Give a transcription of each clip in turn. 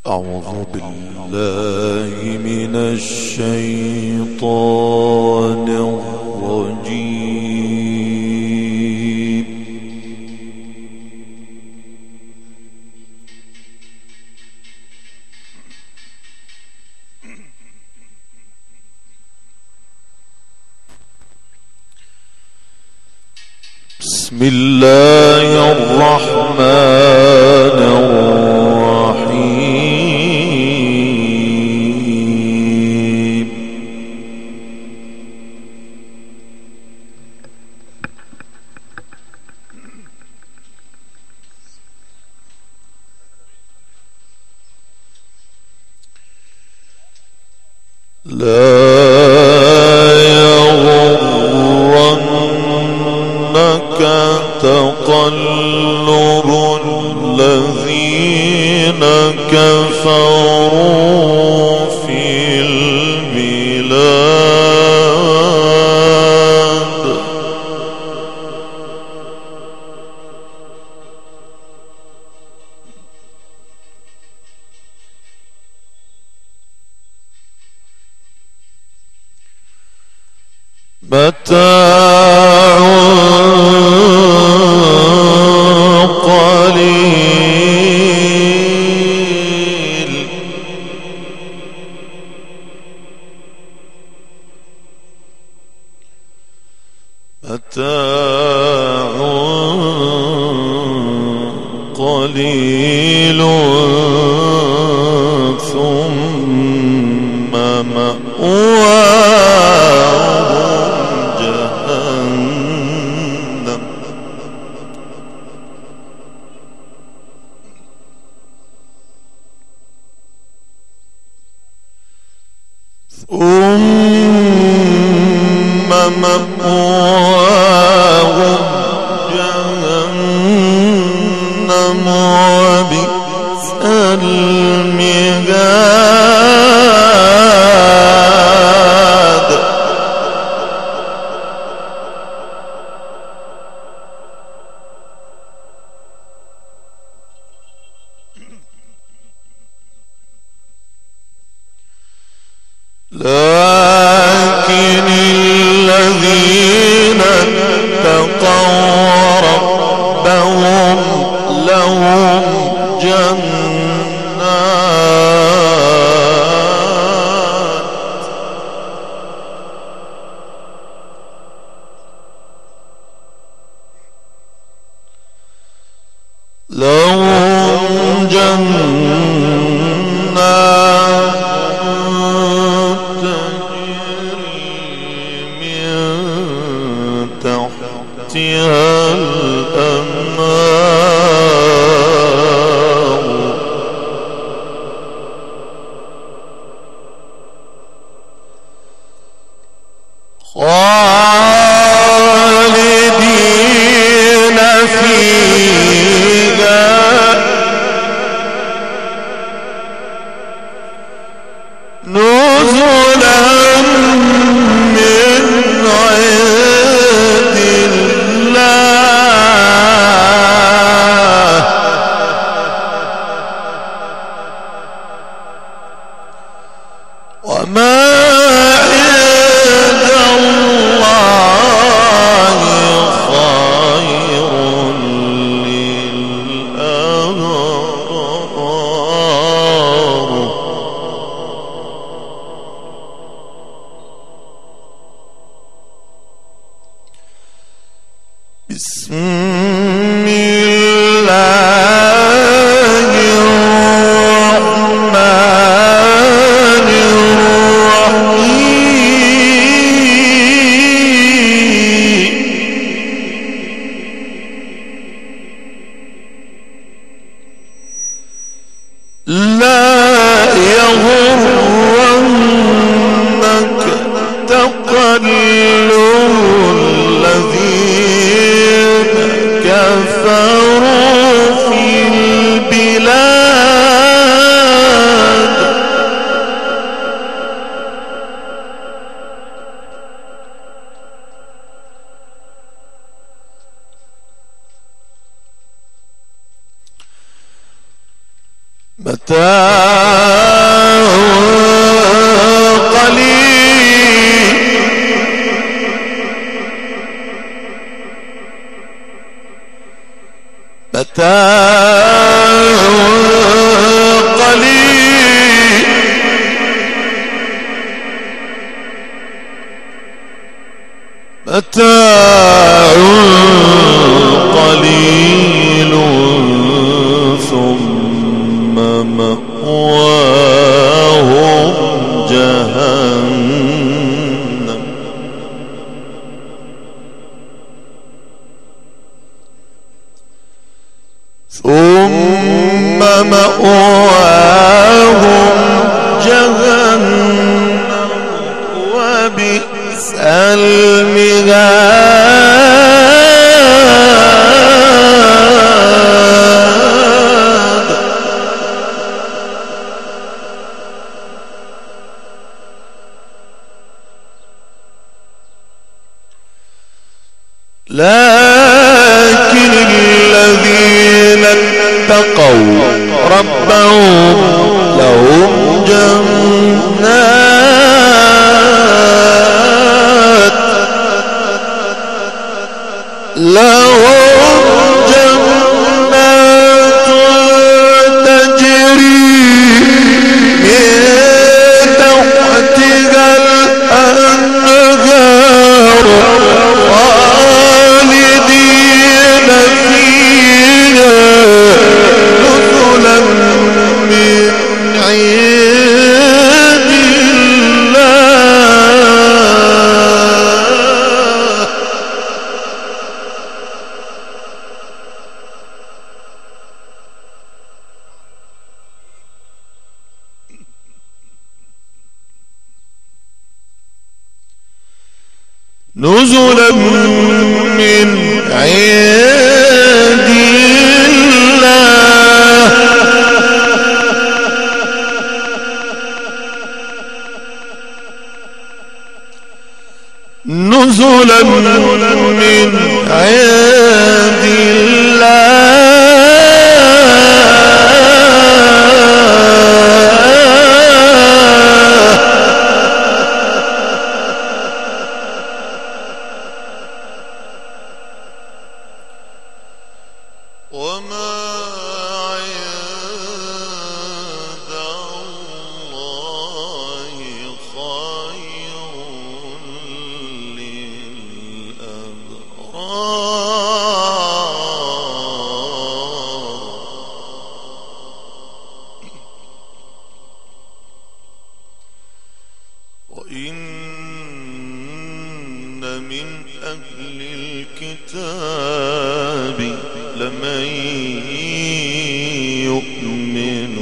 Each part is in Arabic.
أعوذ بالله من الشيطان الرجيم. بسم الله الرحمن الرحيم. لا تقلب الذين كفروا في البلاد. متاع قليل متاع قليل ثم مأواهم جهنم. ثم مأواهم جهنم وبئس المهاد. لكن الذين اتقوا ربهم لهم جنات تحتها الأنهار خالدين فيها نزلا من عند الله وما عند الله خير للأبرار. بسم الله الرحمن الرحيم. لا يغرنك تقلب الذين كفروا في البلاد. متاع قليل متاع قليل متاع قليل ثم مأواهم جهنم ثم مأواهم جهنم وبئس المهاد لكن الذين اتقوا ربهم لهم جنات تجري من تحتها الأنهار خالدين فيها نزلا من عند الله نزلا من عند الله نزلا من عند وما عند الله خير للأبرار وإن من أهل الكتاب لمن يؤمن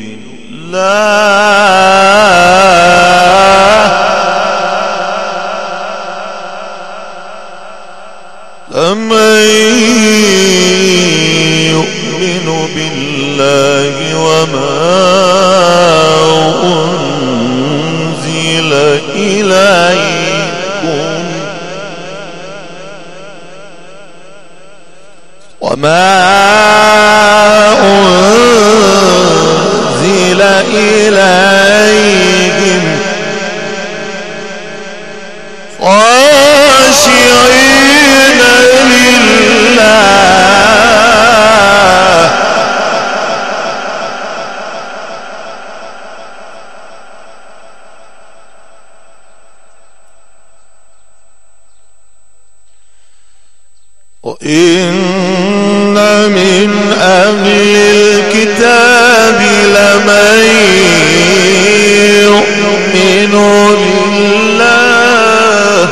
بالله وما أنزل إليكم وما أنزل إليهم خاشعين لله وإن من أهل الكتاب لمن يؤمن بالله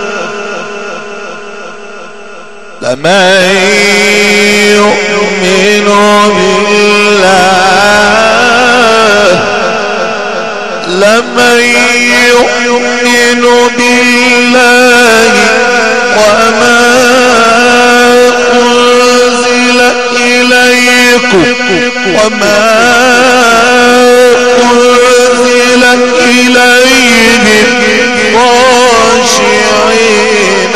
وما أنزل إليكم وما أنزل إليهم خاشعين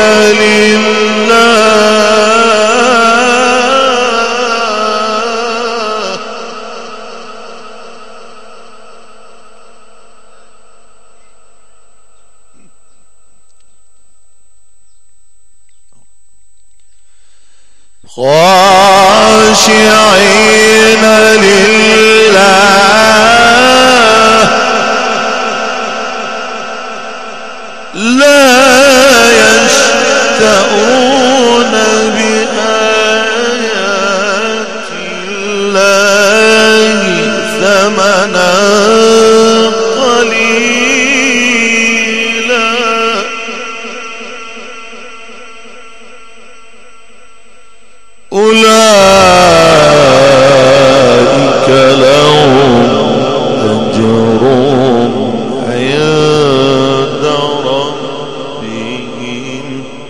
لله. خاشعين لله لا يشترون بآيات الله ثمنا قليلا أولئك لهم أجرهم عند ربهم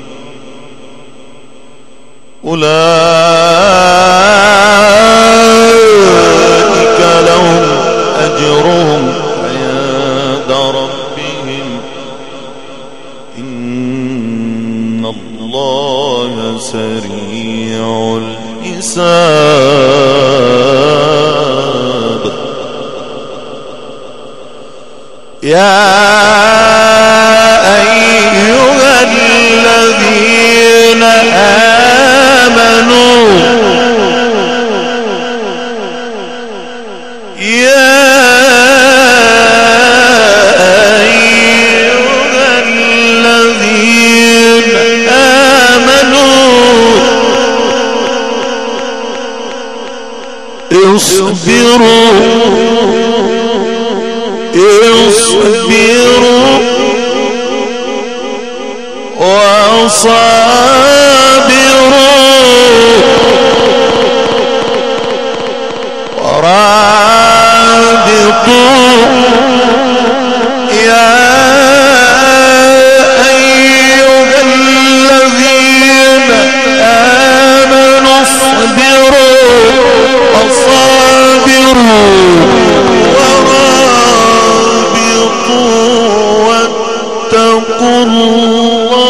أولئك لهم أجرهم عند ربهم إن الله سريع الحساب يا أيها الذين آمنوا يا أيها الذين آمنوا اصبروا وصابروا ورابطوا يا أيها الذين آمنوا اصبروا وصابروا ورابطوا واتقوا الله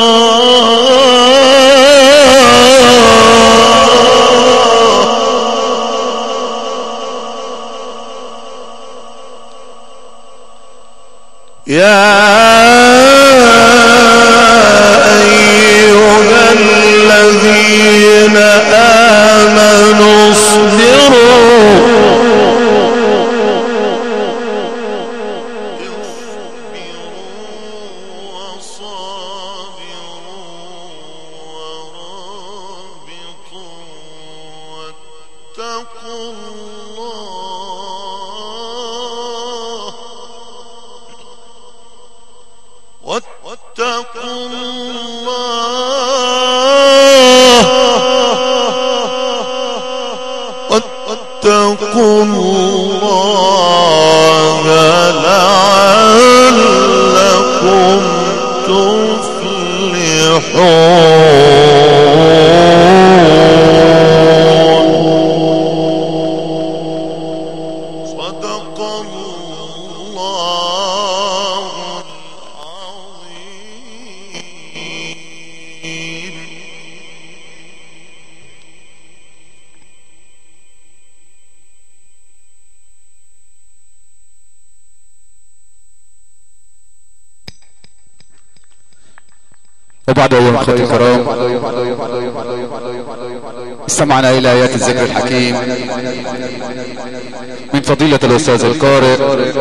يا أيها الذين آمنوا اصبروا وصابروا ورابطوا واتقوا الله واتقوا الله واتقوا الله لعلكم تفلحون صدق الله العظيم. وبعد أيها الأخوة الكرام استمعنا إلى آيات الذكر الحكيم من فضيلة الأستاذ القارئ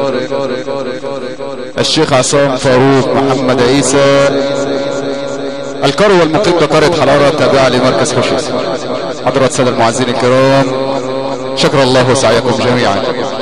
الشيخ عصام فاروق محمد عيسى القارئ والمقيم بقرية حرارة تابعة لمركز خشوش. حضرات السادة المعزين الكرام شكر الله سعيكم جميعا.